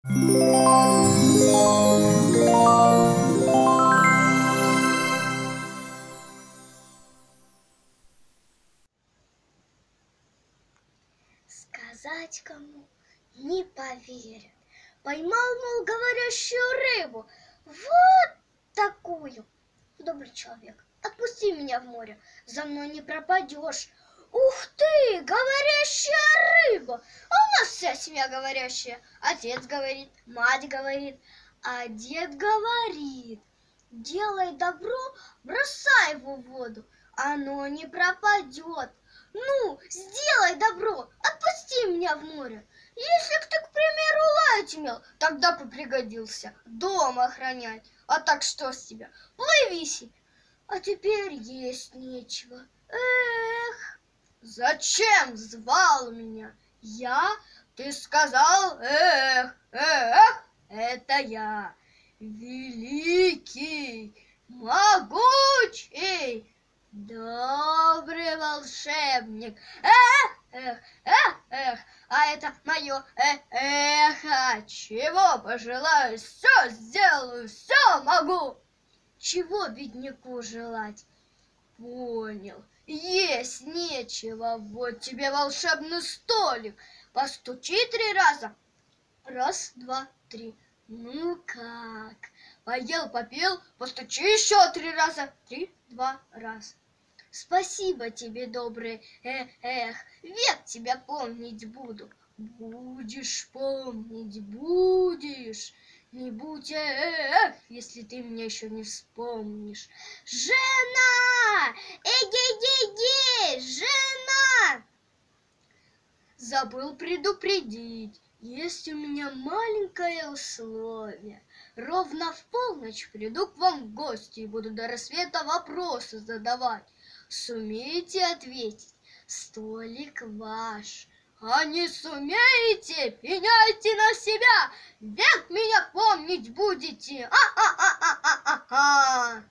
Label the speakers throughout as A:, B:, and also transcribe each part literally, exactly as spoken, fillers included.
A: Сказать кому не поверят. Поймал, мол, говорящую рыбу. Вот такую. Добрый человек, отпусти меня в море, за мной не пропадешь. Ух ты, говорящая рыба! А у нас вся семья говорящая. Отец говорит, мать говорит, а дед говорит: делай добро, бросай его в воду, оно не пропадет. Ну, сделай добро, отпусти меня в море. Если б ты, к примеру, лаять умел, тогда бы пригодился дом охранять. А так что с тебя? Плыви себе. А теперь есть нечего. Эх! Зачем звал меня? Я? Ты сказал, эх, эх, это я. Великий, могучий, добрый волшебник. Эх, эх, эх, эх, а это мое эх, эхо. Чего пожелаю, все сделаю, все могу. Чего бедняку желать? Понял, есть нечего. Вот тебе волшебный столик. Постучи три раза. Раз, два, три. Ну как? Поел, попил, постучи еще три раза. Три, два, раз. Спасибо тебе, добрый, эх, эх, век тебя помнить буду. Будешь помнить, будешь. Не будь эх, если ты меня еще не вспомнишь. Жена! Эй-ей-ей-ей! Жена! Забыл предупредить. Есть у меня маленькое условие. Ровно в полночь приду к вам в гости и буду до рассвета вопросы задавать. Сумеете ответить? Столик ваш. А не сумеете, пеняйте на себя, век меня помнить будете. А-а-а-а-а-а-а.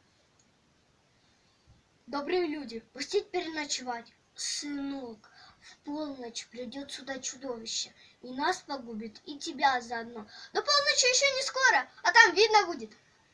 A: Добрые люди, пустить переночевать. Сынок, в полночь придет сюда чудовище, и нас погубит, и тебя заодно. До полночи еще не скоро, а там видно будет.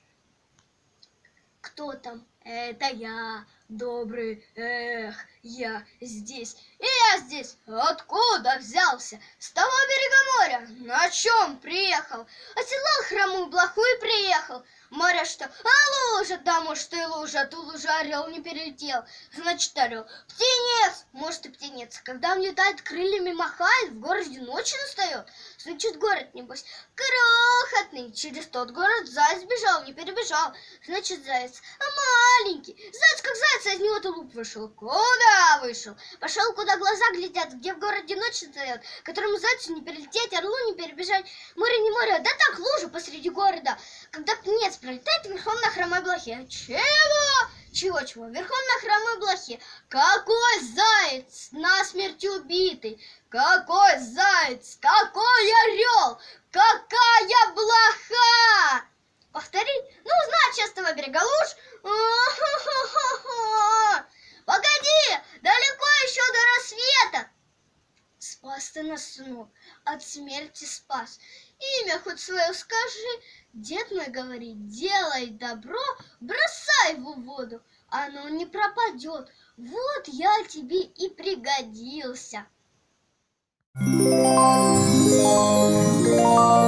A: Кто там? Это я, добрый, эх, я здесь, и я здесь. Откуда взялся? С того берега моря. На чем приехал? Оседлал хромую блоху и приехал. Море что? А лужа, да, может и лужа, а ту лужу орел не перелетел. Значит, орел. Птенец, может и птенец. Когда он летает, крыльями махает, в городе ночью настает. Значит, город, небось, крохотный. Через тот город заяц бежал, не перебежал. Значит, заяц маленький. Заяц как заяц, а из него тулуп вышел. Куда вышел? Пошел, куда глаза глядят, где в городе ночь настает, которому зайцу не перелететь, орлу не перебежать. Море не море, да так лужа посреди города. Когда птенец пролетает верхом на хромой блохе. Чего? Чего-чего? Верхом на хромой блохе. Какой заяц насмерть убитый? Какой заяц? Какой орел? Какая блоха? Повтори. Ну, знать частого берега луж. Погоди, далеко еще до рассвета. Спас ты нас, сынок, от смерти спас. Имя хоть свое скажи. Дед мой говорит, делай добро, бросай его в воду, оно не пропадет. Вот я тебе и пригодился.